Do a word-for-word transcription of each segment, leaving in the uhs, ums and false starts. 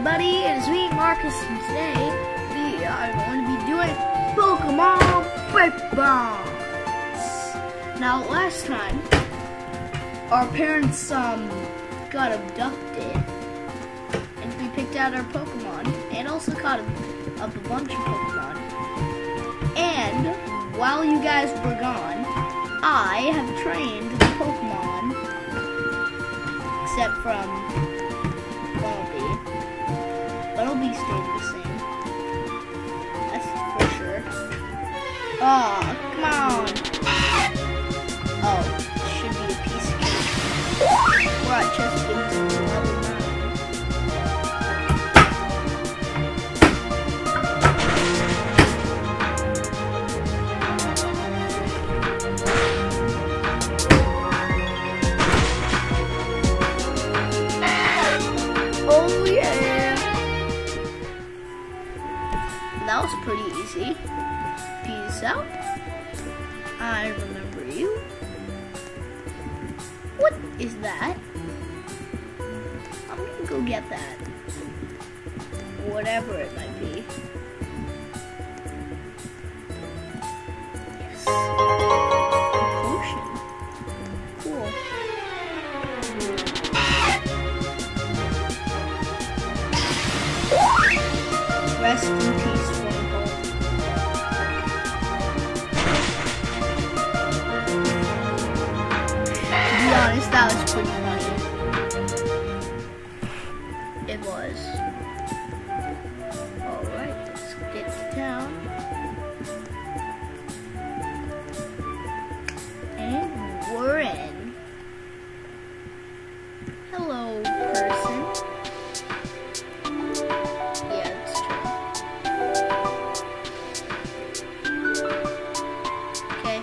everybody, it's me, Marcus, and today we are going to be doing Pokemon Break Bonds. Now, last time, our parents um got abducted, and we picked out our Pokemon, and also caught up a bunch of Pokemon. And while you guys were gone, I have trained the Pokemon, except from Bumblebee stayed the same. That's for sure. Oh, come on. Oh, it should be a piece of cake. We're at Chesapeake level nine. Oh yeah. That was pretty easy. Peace out. I remember you. What is that? I'm gonna go get that. Whatever it might be. Yes. Potion. Cool. Rest in peace. That was pretty funny. It was. Alright, let's get to town. And we're in. Hello, person. Yeah, that's true. Okay.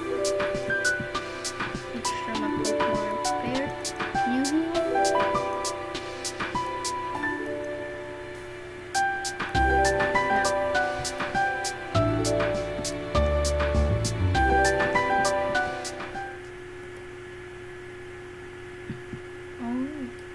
Make sure my Pokemon are prepared. You heal? No. Oh.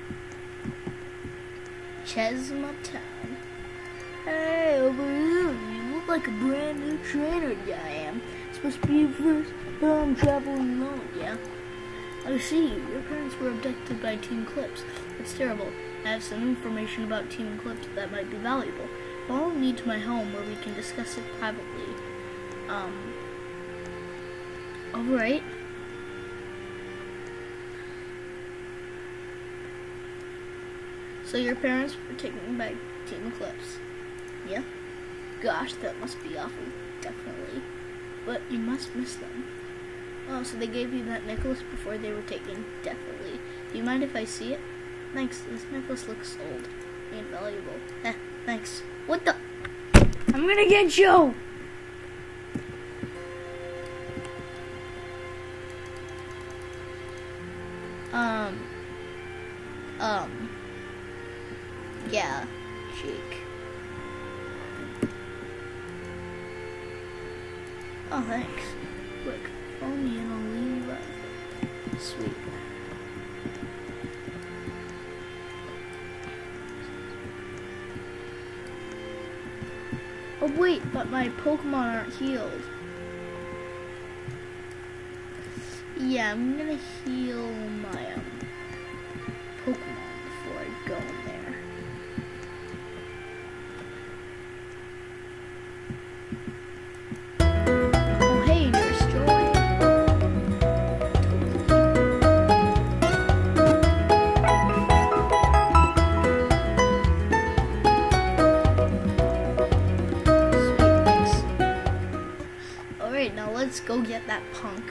Chesma Town. Hey, over here. You look like a brand new trainer. Yeah, I am. Supposed to be your first time traveling alone, yeah? I see. Your parents were abducted by Team Eclipse. It's terrible. I have some information about Team Eclipse that might be valuable. Follow me to my home where we can discuss it privately. Um. Alright. So your parents were taken by Team Eclipse. Yeah? Gosh, that must be awful. Definitely. But you must miss them. Oh, so they gave you that necklace before they were taken? Definitely. Do you mind if I see it? Thanks. This necklace looks old and valuable. Eh, thanks. What the? I'm gonna get you! Um. Um. Yeah. Jake. Oh, thanks. Quick. Follow me and I'll leave. Uh, sweet. Oh wait, but my Pokemon aren't healed. Yeah, I'm gonna heal my um, Pokemon before I go in there. Now let's go get that punk.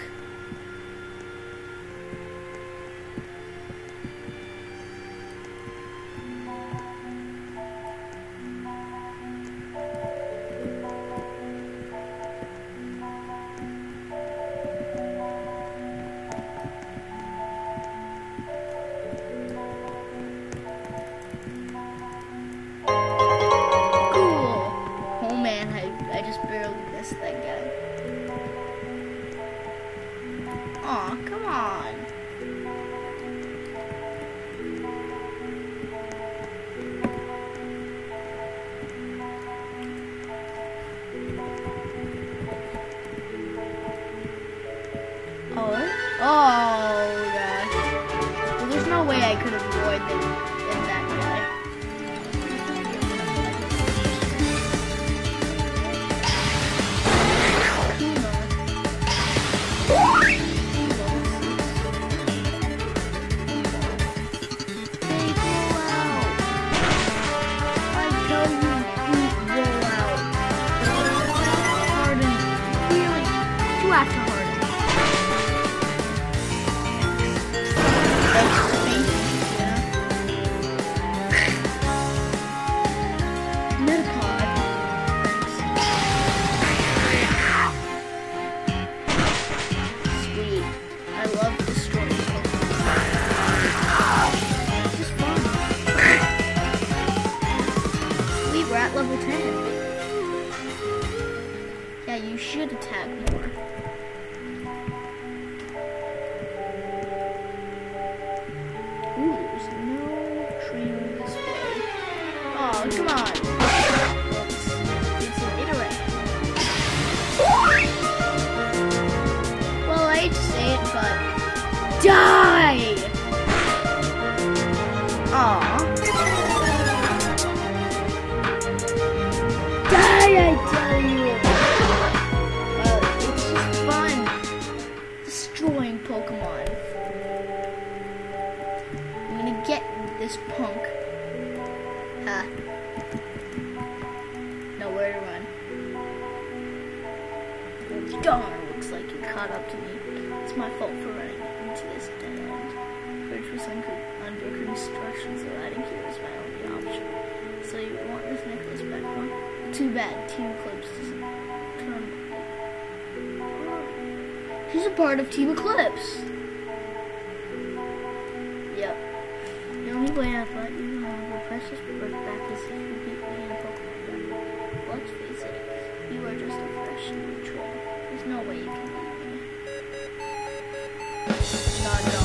Cool. Oh man, I, I just barely missed that guy. should attack more. Ooh, there's no train this way. Oh, come on. Oops. It's an iterate. Well, I hate to say it, but die! Aw. Die, I tell you! Well, it's just fun destroying Pokemon. I'm gonna get this punk. Ha. Nowhere to run. Darn, looks like you caught up to me. It's my fault for running into this dead end. Bridge was under, under construction, so riding here is my only option. So you want this necklace back, huh? Too bad, Team Eclipse doesn't turn. She's a part of Team Eclipse. Yep. The only way I'd let you know your precious birth back is if you beat me in a Pokemon battle. Let's face it, you are just a fresh new trail. There's no way you can beat me. God, no.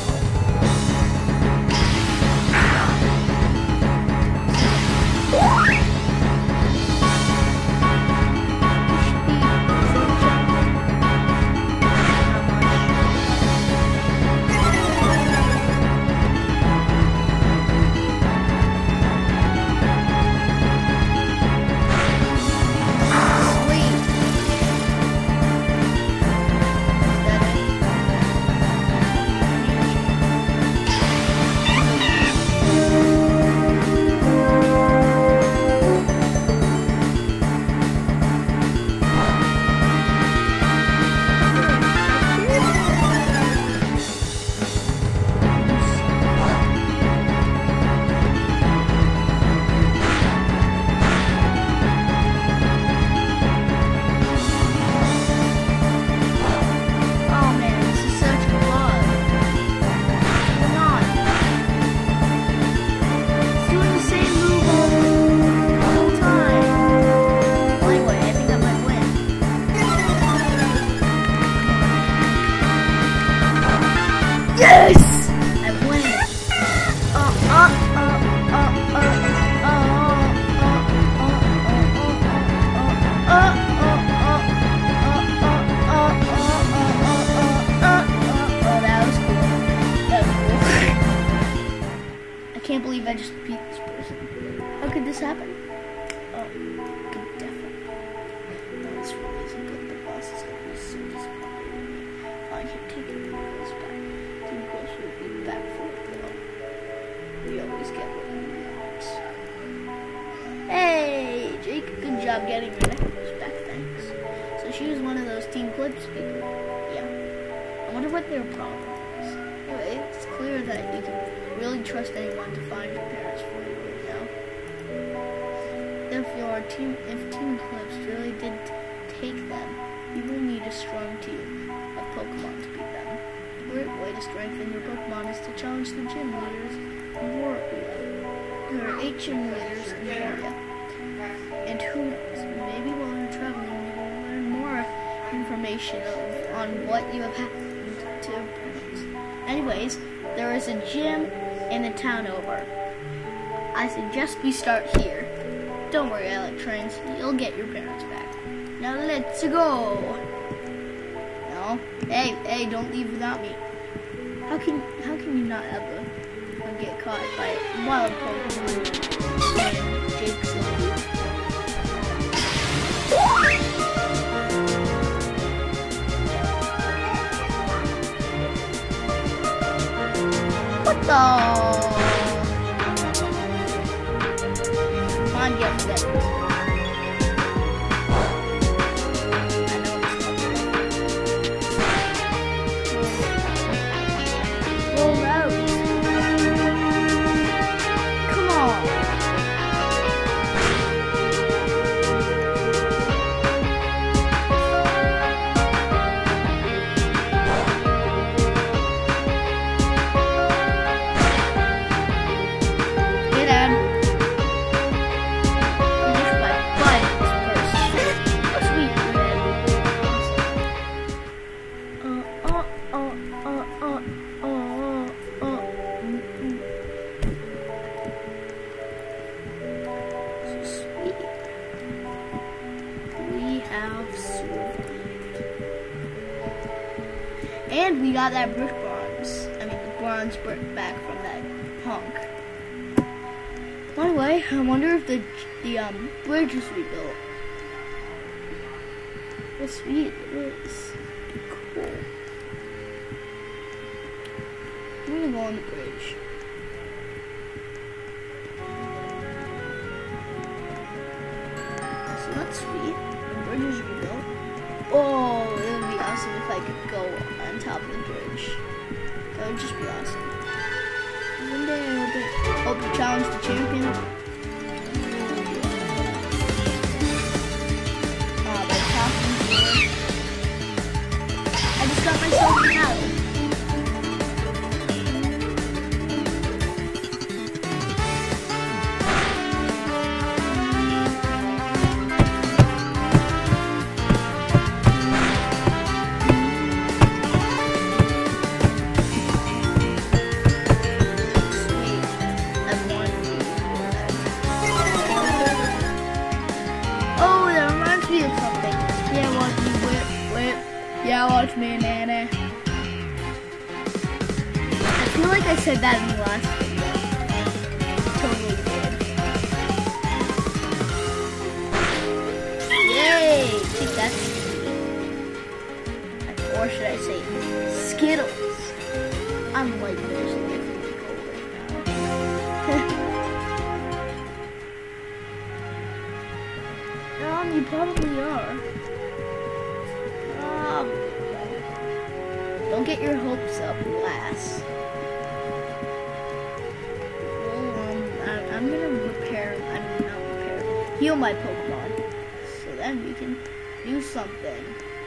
Yes! I win. Uh, uh, uh, uh, uh, Oh, that was cool. That was cool. I can't believe I just beat this person. How could this happen? Oh, good, definitely. No, this really isn't good. The boss is going to be so disappointed in me. I can take it this back. Team Eclipse will be back for it though. We always get what we want. Hey, Jake, good job getting your necklace back, thanks. So she was one of those Team Eclipse people. Yeah. I wonder what their problem is. Anyway, it's clear that you can really trust anyone to find your parents for you right now. If your team, if Team Eclipse really did take them, you will need a strong team of Pokemon to beat them. A great way to strengthen your Pokemon is to challenge the gym leaders in Warrior. There are eight gym leaders in the area. And who knows, maybe while you're traveling you will learn more information of, on what you have happened to your parents. Anyways, there is a gym in the town over. I suggest we start here. Don't worry, Electrains, you'll get your parents back. Now let's go! No? Hey, hey, don't leave without me. How can how can you not ever get caught by a wild Pokemon and Jake's lucky? What the? Come on, get that. Finish by And we got that brick bronze. I mean, the bronze brick back from that punk. By the way, I wonder if the the um bridge is rebuilt. How sweet it is. Cool. I'm gonna go on the bridge. So that's sweet. The bridge is rebuilt. Oh, it would be awesome if I could go on top of the bridge. That would just be awesome. One day I hope it, hope to challenge the champion. Uh, by talking here. I just got myself a battle. Yeah, watch me, Nana. I feel like I said that in the last video. Totally did. Yay! Take that. Or should I say Skittles? I'm like there's nothing to go right now. Um, you probably are. Don't get your hopes up, lass. Well, um, I'm, I'm gonna repair, I'm not repair, heal my Pokemon. So then we can do something.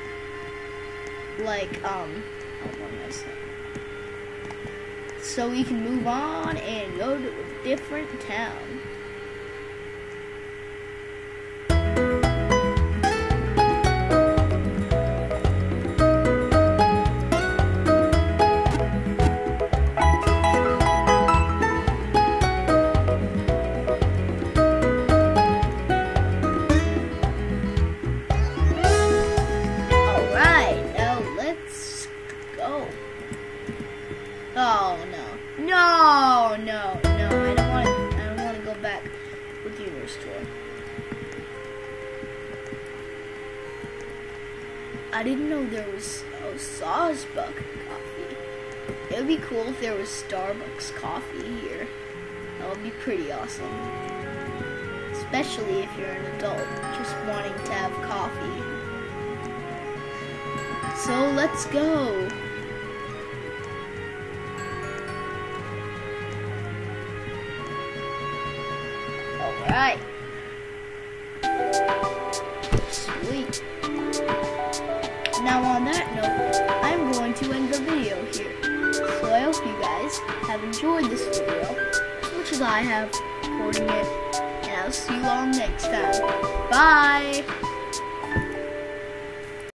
Like, um, oh, what am I saying? So we can move on and go to a different town. Oh no. No, no, no. I don't want to I don't want to go back with the Universe Tour. I didn't know there was oh Sawsbuck coffee. It would be cool if there was Starbucks coffee here. That would be pretty awesome. Especially if you're an adult just wanting to have coffee. So let's go. Alright. Sweet. Now on that note, I'm going to end the video here. So I hope you guys have enjoyed this video as much as I have recording it. And I'll see you all next time. Bye!